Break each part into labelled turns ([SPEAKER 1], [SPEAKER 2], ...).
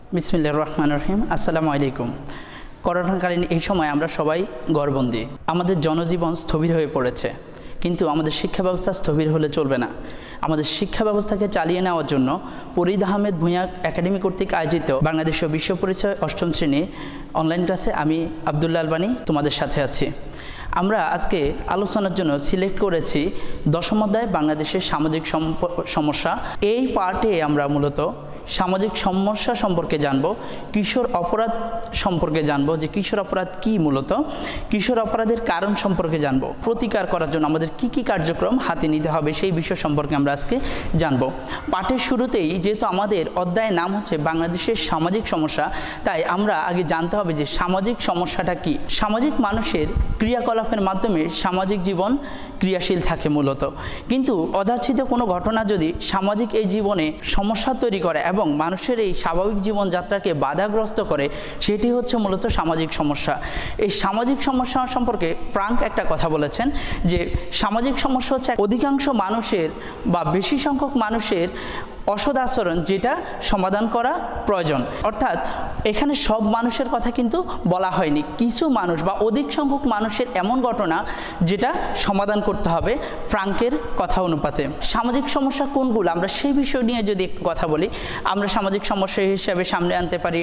[SPEAKER 1] বিসমিল্লাহির রহমানির রহিম। আসসালামু আলাইকুম। করোনাকালীন এই সময় আমরা সবাই ঘরবন্দি, আমাদের জনজীবন স্থবির হয়ে পড়েছে, কিন্তু আমাদের শিক্ষা ব্যবস্থা স্থবির হলে চলবে না। আমাদের শিক্ষা ব্যবস্থাকে চালিয়ে নেওয়ার জন্য ফরিদ আহমেদ ভূঁইয়া একাডেমি কর্তৃক আয়োজিত বাংলাদেশ বিশ্ব পরিচয় অষ্টম শ্রেণী অনলাইন ক্লাসে আমি আব্দুল্লাহ আলবানী তোমাদের সাথে আছি। আমরা আজকে আলোচনার জন্য সিলেক্ট করেছি দশম অধ্যায় বাংলাদেশের সামাজিক সমস্যা। এই পার্টে আমরা মূলত সামাজিক সমস্যা সম্পর্কে জানব, কিশোর অপরাধ সম্পর্কে জানব, যে কিশোর অপরাধ কি, মূলত কিশোর অপরাধের কারণ সম্পর্কে জানব, প্রতিকার করার জন্য আমাদের কি কি কার্যক্রম হাতে নিতে হবে সেই বিষয় সম্পর্কে আমরা আজকে জানব। পাঠের শুরুতেই যেহেতু আমাদের অধ্যায়ের নাম হচ্ছে বাংলাদেশের সামাজিক সমস্যা, তাই আমরা আগে জানতে হবে যে সামাজিক সমস্যাটা কি। সামাজিক মানুষের ক্রিয়াকলাপের মাধ্যমে সামাজিক জীবন ক্রিয়াশীল থাকে মূলত, কিন্তু অযাচিত কোনো ঘটনা যদি সামাজিক এই জীবনে সমস্যা তৈরি করে এবং মানুষের এই স্বাভাবিক জীবনযাত্রাকে বাধাগ্রস্ত করে, সেটি হচ্ছে মূলত সামাজিক সমস্যা। এই সামাজিক সমস্যা সম্পর্কে ফ্রাঙ্ক একটা কথা বলেছেন যে সামাজিক সমস্যা হচ্ছে অধিকাংশ মানুষের বা বেশি সংখ্যক মানুষের অসৎ আচরণ যেটা সমাধান করা প্রয়োজন। অর্থাৎ এখানে সব মানুষের কথা কিন্তু বলা হয়নি, কিছু মানুষ বা অধিক সংখ্যক মানুষের এমন ঘটনা যেটা সমাধান করতে হবে ফ্রাঙ্কের কথা অনুপাতে। সামাজিক সমস্যা কোনগুলো, আমরা সেই বিষয় নিয়ে যদি একটু কথা বলি, আমরা সামাজিক সমস্যা হিসেবে সামনে আনতে পারি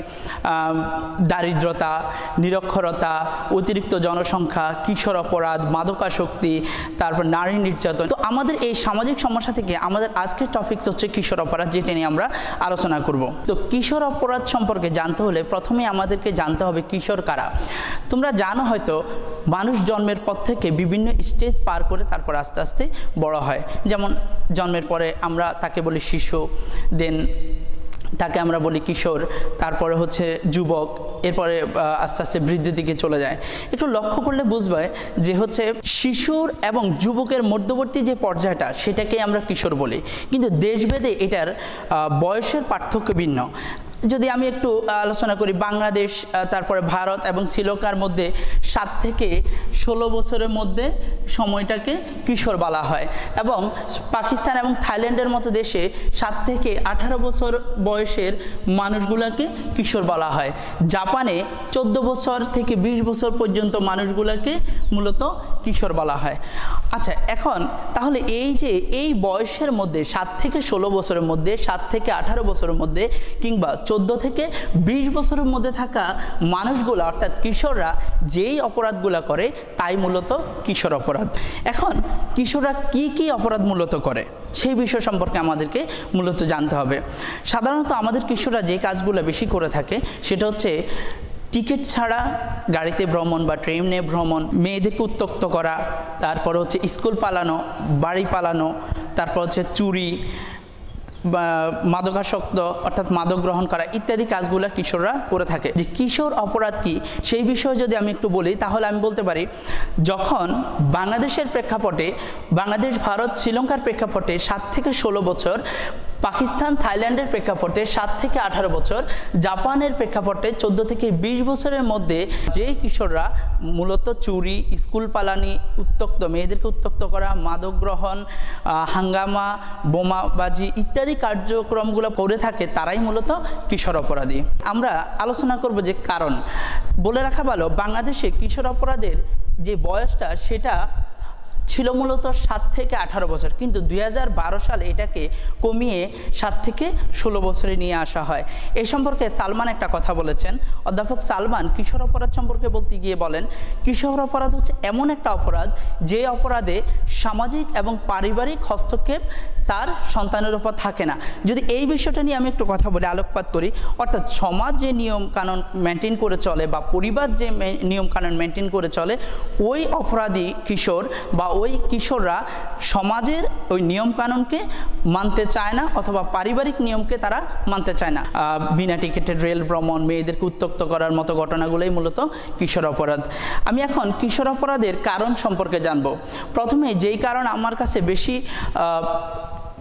[SPEAKER 1] দারিদ্রতা, নিরক্ষরতা, অতিরিক্ত জনসংখ্যা, কিশোর অপরাধ, মাদকাসক্তি, তারপর নারী নির্যাতন। তো আমাদের এই সামাজিক সমস্যা থেকে আমাদের আজকের টপিকস হচ্ছে কিশোর অপরাধ, যেটা নিয়ে আমরা আলোচনা করব। তো কিশোর অপরাধ সম্পর্কে জানতে হলে প্রথমে আমাদেরকে জানতে হবে কিশোর কারা। তোমরা জানো হয়তো মানুষ জন্মের পর থেকে বিভিন্ন স্টেজ পার করে তারপর আস্তে আস্তে বড় হয়। যেমন জন্মের পরে আমরা তাকে বলি শিশু, দেন তাকে আমরা বলি কিশোর, তারপরে হচ্ছে যুবক, এরপরে আস্তে আস্তে বৃদ্ধির দিকে চলে যায়। একটু লক্ষ্য করলে বুঝবে যে হচ্ছে শিশুর এবং যুবকের মধ্যবর্তী যে পর্যায়টা সেটাকে আমরা কিশোর বলি, কিন্তু দেশভেদে এটার বয়সের পার্থক্য ভিন্ন। যদি আমি একটু আলোচনা করি, বাংলাদেশ, তারপরে ভারত এবং শ্রীলঙ্কার মধ্যে 7 থেকে 16 বছরের মধ্যে সময়টাকে কিশোর বলা হয়, এবং পাকিস্তান এবং থাইল্যান্ডের মতো দেশে 7 থেকে 18 বছর বয়সের মানুষগুলোকে কিশোর বলা হয়। জাপানে 14 বছর থেকে 20 বছর পর্যন্ত মানুষগুলোকে মূলত কিশোর বলা হয়। আচ্ছা, এখন তাহলে এই যে এই বয়সের মধ্যে 7 থেকে 16 বছরের মধ্যে, 7 থেকে 18 বছরের মধ্যে, কিংবা 14 থেকে 20 বছরের মধ্যে থাকা মানুষগুলো অর্থাৎ কিশোররা যেই অপরাধগুলো করে তাই মূলত কিশোর অপরাধ। এখন কিশোররা কি কি অপরাধ মূলত করে সেই বিষয় সম্পর্কে আমাদেরকে মূলত জানতে হবে। সাধারণত আমাদের কিশোররা যে কাজগুলো বেশি করে থাকে সেটা হচ্ছে টিকিট ছাড়া গাড়িতে ভ্রমণ বা ট্রেনে ভ্রমণ, মেয়েদেরকে উত্ত্যক্ত করা, তারপর হচ্ছে স্কুল পালানো, বাড়ি পালানো, তারপর হচ্ছে চুরি, মাদকাসক্ত অর্থাৎ মাদক গ্রহণ করা ইত্যাদি কাজগুলো কিশোররা করে থাকে। যে কিশোর অপরাধ কি সেই বিষয়ে যদি আমি একটু বলি, তাহলে আমি বলতে পারি যখন বাংলাদেশের প্রেক্ষাপটে, বাংলাদেশ, ভারত, শ্রীলঙ্কার প্রেক্ষাপটে 7 থেকে 16 বছর, পাকিস্তান, থাইল্যান্ডের প্রেক্ষাপটে 7 থেকে 18 বছর, জাপানের প্রেক্ষাপটে 14 থেকে 20 বছরের মধ্যে যে কিশোররা মূলত চুরি, স্কুল পালানি, উত্ত্যক্ত, মেয়েদেরকে উত্ত্যক্ত করা, মাদক গ্রহণ, হাঙ্গামা, বোমাবাজি ইত্যাদি কার্যক্রমগুলো করে থাকে তারাই মূলত কিশোর অপরাধী। আমরা আলোচনা করব যে কারণ। বলে রাখা ভালো, বাংলাদেশে কিশোর অপরাধের যে বয়সটা সেটা ছিল মূলত 7 থেকে 18 বছর, কিন্তু 2012 সালে এটাকে কমিয়ে 7 থেকে 16 বছরে নিয়ে আসা হয়। এই সম্পর্কে সালমান একটা কথা বলেছেন। অধ্যাপক সালমান কিশোর অপরাধ সম্পর্কে বলতে গিয়ে বলেন, কিশোর অপরাধ হচ্ছে এমন একটা অপরাধ যে অপরাধে সামাজিক এবং পারিবারিক হস্তক্ষেপ তার সন্তানের উপর থাকে না। যদি এই বিষয়টা নিয়ে আমি একটু কথা বলি, আলোকপাত করি, অর্থাৎ সমাজ যে নিয়ম কানুন মেনটেন করে চলে বা পরিবার যে নিয়ম কানুন মেনটেন করে চলে, ওই অপরাধী কিশোর বা ওই কিশোররা সমাজের ওই নিয়ম কানুনকে মানতে চায় না, অথবা পারিবারিক নিয়মকে তারা মানতে চায় না। বিনা টিকিটের রেল ভ্রমণ, মেয়েদেরকে উত্ত্যক্ত করার মতো ঘটনাগুলোই মূলত কিশোর অপরাধ। আমি এখন কিশোর অপরাধের কারণ সম্পর্কে জানব। প্রথমে যেই কারণ আমার কাছে বেশি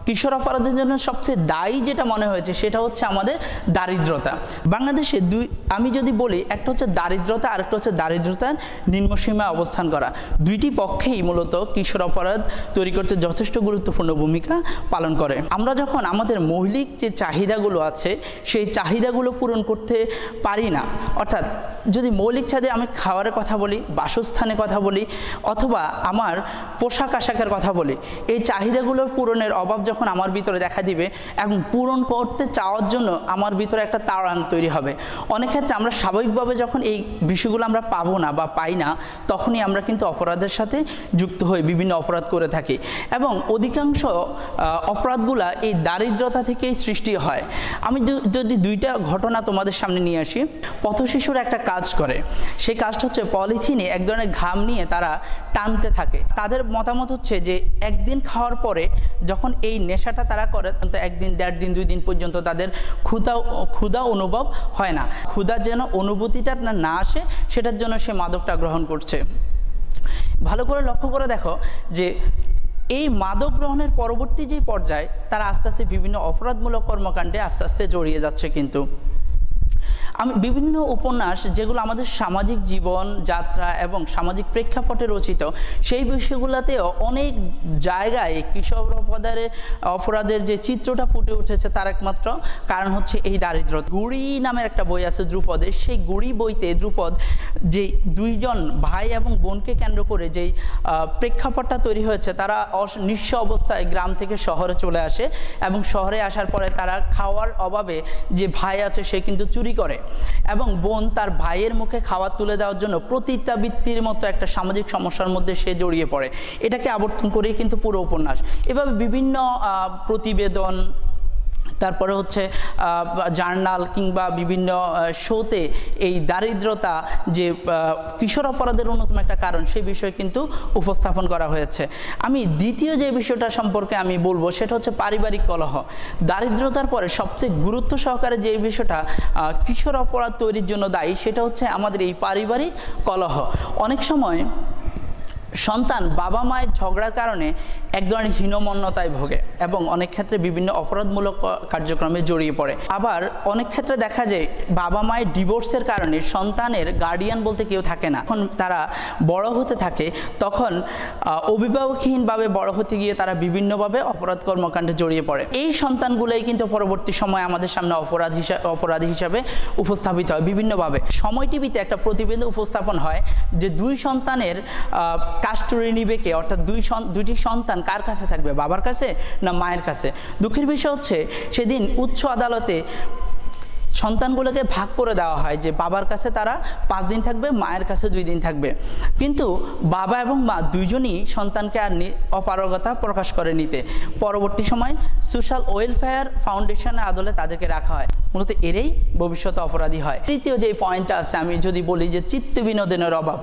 [SPEAKER 1] কিশোর অপরাধের জন্য সবচেয়ে দায়ী যেটা মনে হয়েছে সেটা হচ্ছে আমাদের দারিদ্রতা। বাংলাদেশে আমি যদি বলি, একটা হচ্ছে দারিদ্রতা আর একটা হচ্ছে দারিদ্রতার নিম্নসীমায় অবস্থান করা। দুইটি পক্ষেই মূলত কিশোর অপরাধ তৈরি করতে যথেষ্ট গুরুত্বপূর্ণ ভূমিকা পালন করে। আমরা যখন আমাদের মৌলিক যে চাহিদাগুলো আছে সেই চাহিদাগুলো পূরণ করতে পারি না, অর্থাৎ যদি মৌলিক চাহিদা আমি খাওয়ারের কথা বলি, বাসস্থানের কথা বলি, অথবা আমার পোশাক আশাকের কথা বলি, এই চাহিদাগুলোর পূরণের অভাব যখন আমার ভিতরে দেখা দিবে এবং পূরণ করতে চাওয়ার জন্য আমার ভিতরে একটা তাড়ান তৈরি হবে। অনেক ক্ষেত্রে আমরা স্বাভাবিকভাবে যখন এই বিষয়গুলো আমরা পাবো না বা পাই না, তখনই আমরা কিন্তু অপরাধের সাথে যুক্ত হয়ে বিভিন্ন অপরাধ করে থাকি এবং অধিকাংশ অপরাধগুলা এই দারিদ্রতা থেকেই সৃষ্টি হয়। আমি যদি দুইটা ঘটনা তোমাদের সামনে নিয়ে আসি। পথশিশুরা একটা কাজ করে, সেই কাজটা হচ্ছে পলিথিনে এক ধরনের ঘাম নিয়ে তারা টানতে থাকে। তাদের মতামত হচ্ছে যে একদিন খাওয়ার পরে যখন এই নেশাটা তারা করে, একদিন, 1.5 দিন, 2 দিন পর্যন্ত তাদের ক্ষুধা অনুভব হয় না। ক্ষুধা যেন অনুভূতিটা না আসে সেটার জন্য সে মাদকটা গ্রহণ করছে। ভালো করে লক্ষ্য করে দেখো যে এই মাদক গ্রহণের পরবর্তী যে পর্যায়ে তারা আস্তে আস্তে বিভিন্ন অপরাধমূলক কর্মকাণ্ডে আস্তে আস্তে জড়িয়ে যাচ্ছে। কিন্তু আমি বিভিন্ন উপন্যাস যেগুলো আমাদের সামাজিক জীবন যাত্রা এবং সামাজিক প্রেক্ষাপটে রচিত, সেই বিষয়গুলোতেও অনেক জায়গায় কিশোর অপরাধের যে চিত্রটা ফুটে উঠেছে তার একমাত্র কারণ হচ্ছে এই দারিদ্রতা। গুড়ি নামের একটা বই আছে ধ্রুপদের, সেই গুড়ি বইতে ধ্রুপদ যে দুইজন ভাই এবং বোনকে কেন্দ্র করে যেই প্রেক্ষাপটটা তৈরি হয়েছে, তারা নিঃস্ব অবস্থায় গ্রাম থেকে শহরে চলে আসে এবং শহরে আসার পরে তারা খাওয়ার অভাবে, যে ভাই আছে সে কিন্তু চুরি করে এবং বোন তার ভাইয়ের মুখে খাবার তুলে দেওয়ার জন্য প্রতিত্যাবৃত্তির মতো একটা সামাজিক সমস্যার মধ্যে সে জড়িয়ে পড়ে। এটাকে আবর্তন করেই কিন্তু পুরো উপন্যাস। এভাবে বিভিন্ন প্রতিবেদন, তারপরে হচ্ছে জার্নাল কিংবা বিভিন্ন শোতে এই দারিদ্রতা যে কিশোর অপরাধের অন্যতম একটা কারণ সেই বিষয় কিন্তু উপস্থাপন করা হয়েছে। আমি দ্বিতীয় যে বিষয়টা সম্পর্কে আমি বলবো সেটা হচ্ছে পারিবারিক কলহ। দারিদ্রতার পরে সবচেয়ে গুরুত্ব সহকারে যে বিষয়টা কিশোর অপরাধ তৈরির জন্য দায়ী সেটা হচ্ছে আমাদের এই পারিবারিক কলহ। অনেক সময় সন্তান বাবা মায়ের ঝগড়ার কারণে এক ধরনের হীনমন্যতায় ভোগে এবং অনেক ক্ষেত্রে বিভিন্ন অপরাধমূলক কার্যক্রমে জড়িয়ে পড়ে। আবার অনেক ক্ষেত্রে দেখা যায় বাবা মায়ের ডিভোর্সের কারণে সন্তানের গার্ডিয়ান বলতে কেউ থাকে না। যখন তারা বড় হতে থাকে তখন অভিভাবকহীনভাবে বড় হতে গিয়ে তারা বিভিন্নভাবে অপরাধ কর্মকাণ্ডে জড়িয়ে পড়ে। এই সন্তানগুলোই কিন্তু পরবর্তী সময় আমাদের সামনে অপরাধী হিসাবে উপস্থাপিত হয় বিভিন্নভাবে। সময় টিভিতে একটা প্রতিবেদন উপস্থাপন হয় যে দুই সন্তানের কাস্টডি নিবে কে, অর্থাৎ দুইটি সন্তান কার কাছে থাকবে, বাবার কাছে না মায়ের কাছে। দুঃখের বিষয় হচ্ছে সেদিন উচ্চ আদালতে সন্তানগুলোকে ভাগ করে দেওয়া হয় যে বাবার কাছে তারা 5 দিন থাকবে, মায়ের কাছে 2 দিন থাকবে। কিন্তু বাবা এবং মা দুইজনই সন্তানকে আর অপারগতা প্রকাশ করে নিতে পরবর্তী সময় সোশ্যাল ওয়েলফেয়ার ফাউন্ডেশনের আদলে তাদেরকে রাখা হয়। মূলত এরাই ভবিষ্যতে অপরাধী হয়। তৃতীয় যে পয়েন্টটা আছে আমি যদি বলি যে চিত্ত বিনোদনের অভাব।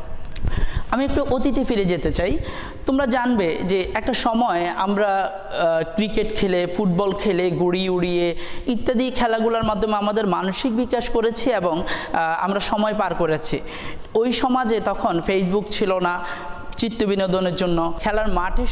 [SPEAKER 1] আমি একটু অতীতে ফিরে যেতে চাই। তোমরা জানবে যে একটা সময় আমরা ক্রিকেট খেলে, ফুটবল খেলে, গুড়ি উড়িয়ে ইত্যাদি খেলাগুলোর মাধ্যমে আমাদের মানসিক বিকাশ করেছি এবং আমরা সময় পার করেছি। ওই সমাজে তখন ফেসবুক ছিল না চিত্ত বিনোদনের জন্য। খেলার মাঠে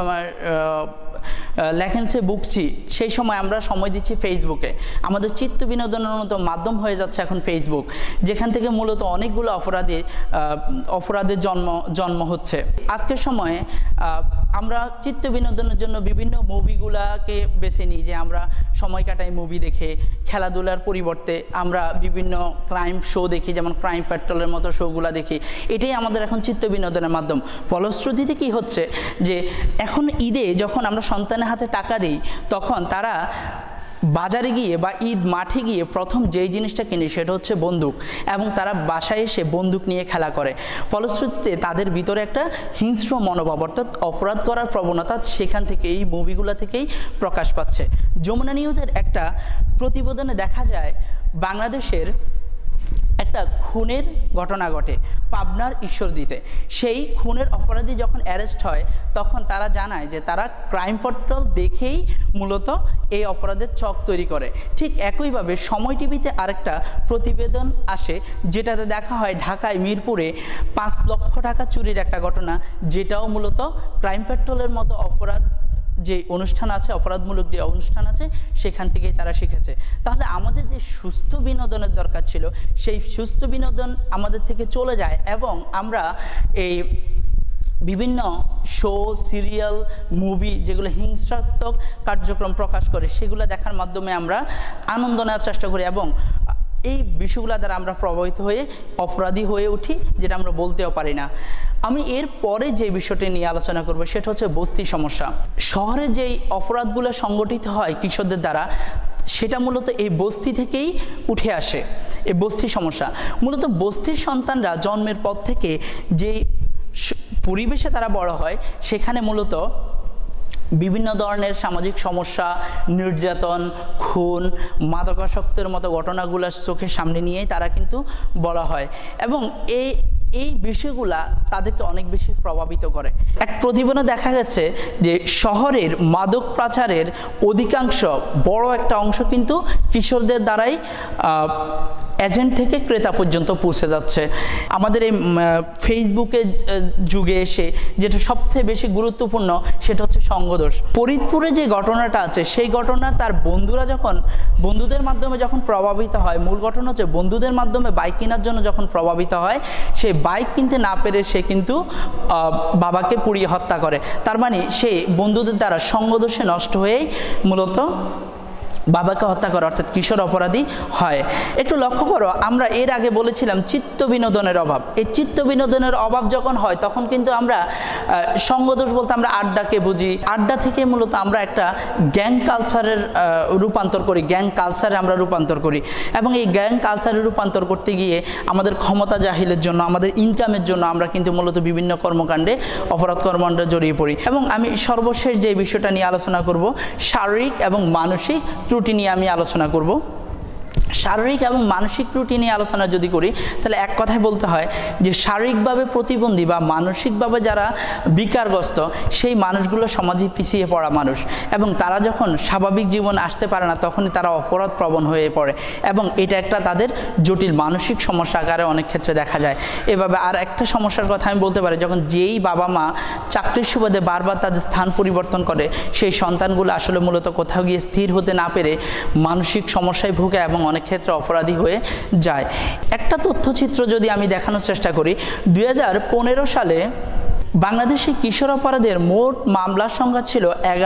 [SPEAKER 1] লেখেনছে বুকছি, সেই সময় আমরা সময় দিচ্ছি ফেসবুকে। আমাদের চিত্ত বিনোদনের মতো মাধ্যম হয়ে যাচ্ছে এখন ফেসবুক, যেখান থেকে মূলত অনেকগুলো অপরাধের জন্ম হচ্ছে। আজকের সময়ে আমরা চিত্ত বিনোদনের জন্য বিভিন্ন মুভিগুলাকে বেছে নিই, যে আমরা সময় কাটাই মুভি দেখে। খেলাধুলার পরিবর্তে আমরা বিভিন্ন ক্রাইম শো দেখি, যেমন ক্রাইম পেট্রোলের মতো শোগুলা দেখি। এটাই আমাদের এখন চিত্ত বিনোদনের মাধ্যম। ফলশ্রুতিতে কি হচ্ছে যে এখন ঈদে যখন আমরা সন্তানের হাতে টাকা দিই তখন তারা বাজারে গিয়ে বা ঈদ মাঠে গিয়ে প্রথম যেই জিনিসটা কিনে সেটা হচ্ছে বন্দুক, এবং তারা বাসায় এসে বন্দুক নিয়ে খেলা করে। ফলশ্রুতিতে তাদের ভিতরে একটা হিংস্র মনোভাব অর্থাৎ অপরাধ করার প্রবণতা সেখান থেকে, এই মুভিগুলো থেকেই প্রকাশ পাচ্ছে। যমুনা নিউজের একটা প্রতিবেদনে দেখা যায় বাংলাদেশের একটা খুনের ঘটনা ঘটে পাবনার ঈশ্বরদীতে। সেই খুনের অপরাধী যখন অ্যারেস্ট হয় তখন তারা জানায় যে তারা ক্রাইম পেট্রোল দেখেই মূলত এই অপরাধের ছক তৈরি করে। ঠিক একইভাবে সময় টিভিতে আরেকটা প্রতিবেদন আসে যেটাতে দেখা হয় ঢাকায় মিরপুরে 5 লক্ষ টাকা চুরির একটা ঘটনা, যেটাও মূলত ক্রাইম পেট্রোলের মতো অপরাধ যে অনুষ্ঠান আছে, অপরাধমূলক যে অনুষ্ঠান আছে, সেখান থেকেই তারা শিখেছে। তাহলে আমাদের যে সুস্থ বিনোদনের দরকার ছিল, সেই সুস্থ বিনোদন আমাদের থেকে চলে যায় এবং আমরা এই বিভিন্ন শো, সিরিয়াল, মুভি যেগুলো হিংসাত্মক কার্যক্রম প্রকাশ করে, সেগুলো দেখার মাধ্যমে আমরা আনন্দ নেওয়ার চেষ্টা করি এবং এই বিষয়গুলো দ্বারা আমরা প্রভাবিত হয়ে অপরাধী হয়ে উঠি, যেটা আমরা বলতেও পারি না। আমি এর পরে যে বিষয়টি নিয়ে আলোচনা করব সেটা হচ্ছে বস্তি সমস্যা। শহরে যেই অপরাধগুলো সংগঠিত হয় কিশোরদের দ্বারা, সেটা মূলত এই বস্তি থেকেই উঠে আসে। এই বস্তি সমস্যা মূলত বস্তির সন্তানরা জন্মের পর থেকে যেই পরিবেশে তারা বড় হয়, সেখানে মূলত বিভিন্ন ধরনের সামাজিক সমস্যা, নির্যাতন, খুন, মাদকাসক্তের মতো ঘটনাগুলো চোখের সামনে নিয়েই তারা কিন্তু বড় হয় এবং এই বিষয়গুলা তাদেরকে অনেক বেশি প্রভাবিত করে। এক প্রতিবেদনে দেখা গেছে যে শহরের মাদক পাচারের অধিকাংশ বড় একটা অংশ কিন্তু কিশোরদের দ্বারাই এজেন্ট থেকে ক্রেতা পর্যন্ত পৌঁছে যাচ্ছে। আমাদের এই ফেসবুকের যুগে এসে যেটা সবচেয়ে বেশি গুরুত্বপূর্ণ সেটা হচ্ছে সঙ্গদোষ। ফরিদপুরে যে ঘটনাটা আছে, সেই ঘটনা তার বন্ধুদের মাধ্যমে যখন প্রভাবিত হয়, মূল ঘটনা হচ্ছে বন্ধুদের মাধ্যমে বাইক কেনার জন্য যখন প্রভাবিত হয়, সে বাইক কিনতে না পেরে সে কিন্তু বাবাকে পুড়িয়ে হত্যা করে। তার মানে সে বন্ধুদের দ্বারা সঙ্গদোষে নষ্ট হয়েই মূলত বাবাকে হত্যা করে, অর্থাৎ কিশোর অপরাধী হয়। একটু লক্ষ্য করো, আমরা এর আগে বলেছিলাম চিত্ত বিনোদনের অভাব। এই চিত্ত বিনোদনের অভাব যখন হয়, তখন কিন্তু আমরা সঙ্গদোষ বলতে আমরা আড্ডাকে বুঝি। আড্ডা থেকে মূলত আমরা একটা গ্যাং কালচারের রূপান্তর করি, গ্যাং কালচারে আমরা রূপান্তর করি এবং এই গ্যাং কালচারে রূপান্তর করতে গিয়ে আমাদের ক্ষমতা জাহিলের জন্য, আমাদের ইনকামের জন্য আমরা কিন্তু মূলত বিভিন্ন কর্মকাণ্ডে, অপরাধ কর্মকাণ্ডে জড়িয়ে পড়ি। এবং আমি সর্বশেষ যে বিষয়টা নিয়ে আলোচনা করব, শারীরিক এবং মানসিক ত্রুটি নিয়ে আমি আলোচনা করব। শারীরিক এবং মানসিক ত্রুটি নিয়ে আলোচনা যদি করি, তাহলে এক কথায় বলতে হয় যে শারীরিকভাবে প্রতিবন্ধী বা মানসিকভাবে যারা বিকারগ্রস্ত, সেই মানুষগুলো সমাজে পিছিয়ে পড়া মানুষ এবং তারা যখন স্বাভাবিক জীবন আসতে পারে না, তখনই তারা অপরাধ প্রবণ হয়ে পড়ে এবং এটা একটা তাদের জটিল মানসিক সমস্যা আকারে অনেক ক্ষেত্রে দেখা যায়। এভাবে আর একটা সমস্যার কথা আমি বলতে পারি, যখন যেই বাবা মা চাকরির সুবাদে বারবার তাদের স্থান পরিবর্তন করে, সেই সন্তানগুলো আসলে মূলত কোথাও গিয়ে স্থির হতে না পেরে মানসিক সমস্যায় ভুগে এবং অনেক ক্ষেত্রে অপরাধী হয়ে যায়। একটা তথ্যচিত্র যদি আমি দেখানোর চেষ্টা করি, 2015 সালে বাংলাদেশে কিশোর অপরাধের মোট মামলার সংখ্যা ছিল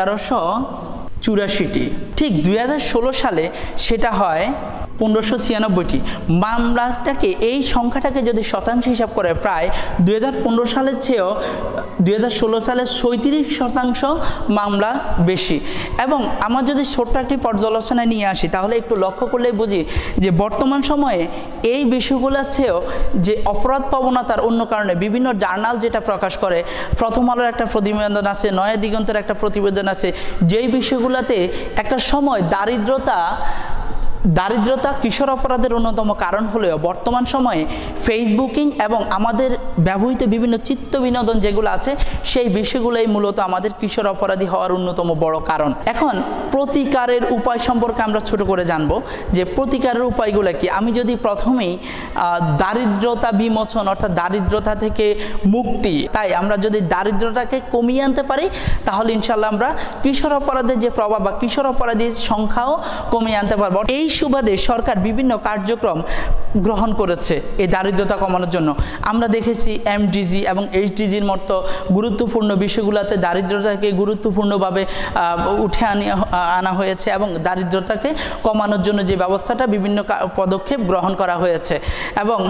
[SPEAKER 1] 1184টি। ঠিক 2016 সালে সেটা হয় 1596টি। মামলাটাকে, এই সংখ্যাটাকে যদি শতাংশ হিসাব করে, প্রায় 2015 সালের চেয়েও 2016 সালে 37% মামলা বেশি। এবং আমার যদি ছোট্ট একটি পর্যালোচনায় নিয়ে আসি, তাহলে একটু লক্ষ্য করলেই বুঝি যে বর্তমান সময়ে এই বিষয়গুলোর চেয়েও যে অপরাধ প্রবণতার অন্য কারণে বিভিন্ন জার্নাল যেটা প্রকাশ করে, প্রথম আলোর একটা প্রতিবেদন আছে, নয়া দিগন্তের একটা প্রতিবেদন আছে, যেই বিষয়গুলোতে একটা সময় দারিদ্রতা কিশোর অপরাধের অন্যতম কারণ হলেও বর্তমান সময়ে ফেসবুকিং এবং আমাদের ব্যবহৃত বিভিন্ন চিত্ত বিনোদন যেগুলো আছে, সেই বিষয়গুলোই মূলত আমাদের কিশোর অপরাধী হওয়ার অন্যতম বড় কারণ। এখন প্রতিকারের উপায় সম্পর্কে আমরা ছোট করে জানবো যে প্রতিকারের উপায়গুলো কি। আমি যদি প্রথমেই দারিদ্রতা বিমোচন, অর্থাৎ দারিদ্রতা থেকে মুক্তি, তাই আমরা যদি দারিদ্রতাকে কমিয়ে আনতে পারি, তাহলে ইনশাল্লাহ আমরা কিশোর অপরাধের যে প্রভাব বা কিশোর অপরাধীর সংখ্যাও কমিয়ে আনতে পারবো। এই সুবাদে সরকার বিভিন্ন কার্যক্রম গ্রহণ করেছে এই দারিদ্রতা কমানোর জন্য। আমরা দেখেছি এমডিজি এবং এইচডিজির মতো গুরুত্বপূর্ণ বিষয়গুলোতে দারিদ্রতাকে গুরুত্বপূর্ণভাবে উঠে আনা হয়েছে এবং দারিদ্রতাকে কমানোর জন্য যে ব্যবস্থাটা, বিভিন্ন পদক্ষেপ গ্রহণ করা হয়েছে এবং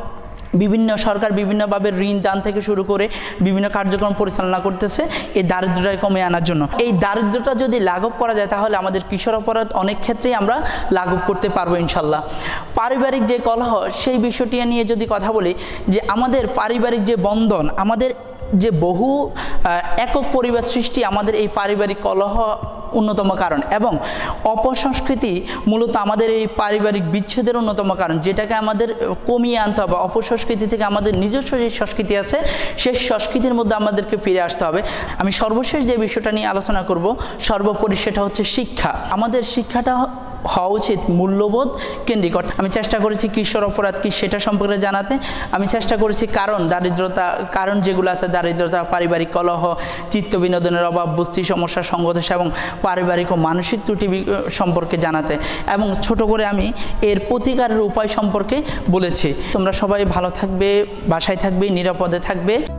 [SPEAKER 1] সরকার বিভিন্নভাবে ঋণ দান থেকে শুরু করে বিভিন্ন কার্যক্রম পরিচালনা করতেছে এই দারিদ্রতা কমে আনার জন্য। এই দারিদ্রতা যদি লাঘব করা যায়, তাহলে আমাদের কিশোর অপরাধ অনেক ক্ষেত্রেই আমরা লাঘব করতে পারবো ইনশাল্লাহ। পারিবারিক যে কলহ, সেই বিষয়টি নিয়ে যদি কথা বলি, যে আমাদের পারিবারিক যে বন্ধন, আমাদের যে বহু একক পরিবার সৃষ্টি, আমাদের এই পারিবারিক কলহ অন্যতম কারণ এবং অপসংস্কৃতি মূলত আমাদের এই পারিবারিক বিচ্ছেদের অন্যতম কারণ, যেটাকে আমাদের কমিয়ে আনতে হবে। অপসংস্কৃতি থেকে আমাদের নিজস্ব যে সংস্কৃতি আছে, সেই সংস্কৃতির মধ্যে আমাদেরকে ফিরে আসতে হবে। আমি সর্বশেষ যে বিষয়টা নিয়ে আলোচনা করব, সর্বোপরি সেটা হচ্ছে শিক্ষা। আমাদের শিক্ষাটা হওয়া উচিত মূল্যবোধ কেন্দ্রিক। আমি চেষ্টা করেছি কিশোর অপরাধ কি সেটা সম্পর্কে জানাতে। আমি চেষ্টা করেছি কারণ যেগুলো আছে দারিদ্রতা, পারিবারিক কলহ, চিত্ত বিনোদনের অভাব, বস্তি সমস্যা, সংঘর্ষ এবং পারিবারিক ও মানসিক ত্রুটি সম্পর্কে জানাতে, এবং ছোট করে আমি এর প্রতিকারের উপায় সম্পর্কে বলেছি। তোমরা সবাই ভালো থাকবে, বাসায় থাকবে, নিরাপদে থাকবে।